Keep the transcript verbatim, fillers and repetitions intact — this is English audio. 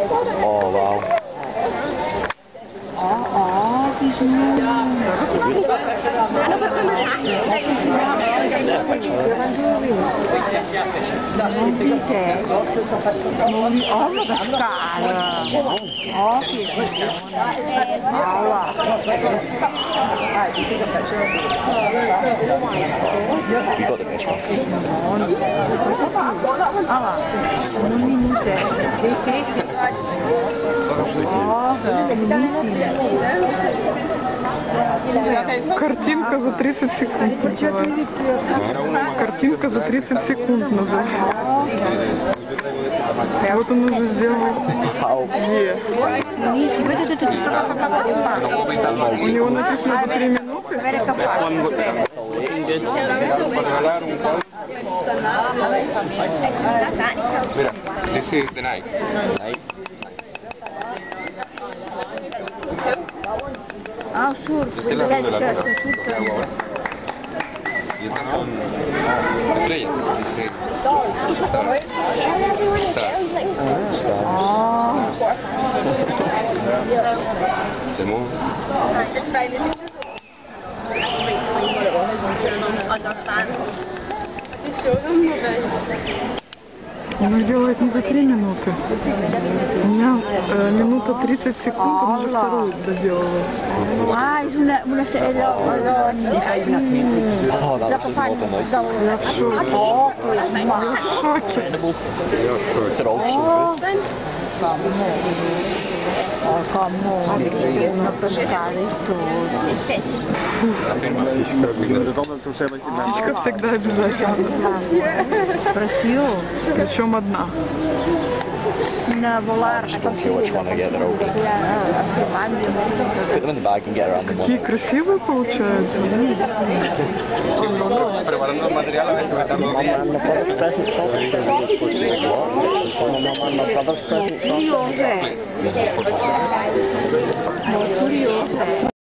Oh wow. Oh, oh, die zijn... Non dite, non li ho da scala. Oh, che allora. You got the best one. Allora, non mi dite. Oh, Картинка за тридцать секунд называется. Картинка за тридцать секунд называется. Вот он уже сделал. Е. У него написано за три минуты. Mira, this is the night. Ah, sur, Esta es la luz de la luna. Lo que hago ahora. Y estas son estrellas. Dice star. Star. The moon. Он делает не за три минуты. У меня э, минута тридцать секунд, он уже вторую доделывает. Ah, is una, una stella. Oh, that was more than nice. Я в шоке. Я в шоке. They're all so good. Oh, come devono pescare tutti. Птичка всегда обязательно. Prezioso. Причем одна. Una volare. Just don't feel which one I get, they're all good. Put them in the bag and get around them. Какие красивые получаются. Preparando el material, a ver, que están dos días. Curiose. Curiose.